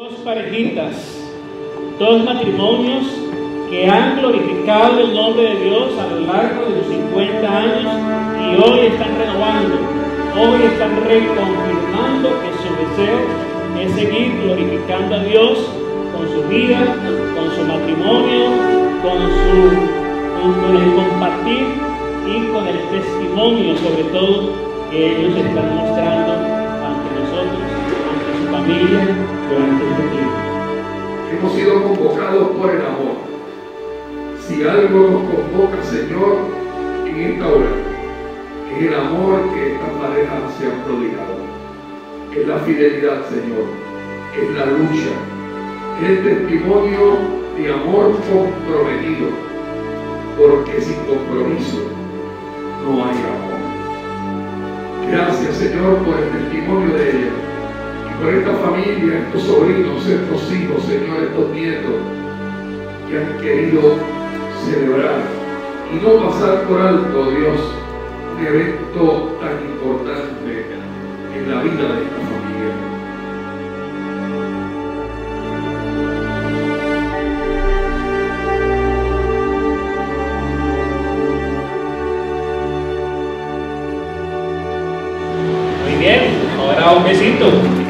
Dos parejitas, dos matrimonios que han glorificado el nombre de Dios a lo largo de los 50 años y hoy están renovando, hoy están reconfirmando que su deseo es seguir glorificando a Dios con su vida, con su matrimonio, con el compartir y con el testimonio sobre todo que ellos están mostrando ante nosotros, ante su familia durante este tiempo. Hemos sido convocados por el amor. Si algo nos convoca, Señor, en esta hora, es el amor que estas parejas se han prodigado. Es la fidelidad, Señor. Es la lucha. Es el testimonio de amor comprometido. Porque sin compromiso no hay amor. Gracias, Señor, por el testimonio de ella. Y por esta familia, estos sobrinos, estos hijos, Señor, estos nietos, que han querido celebrar y no pasar por alto, Dios, un evento tan importante en la vida de esta familia. Muy bien, ahora un besito.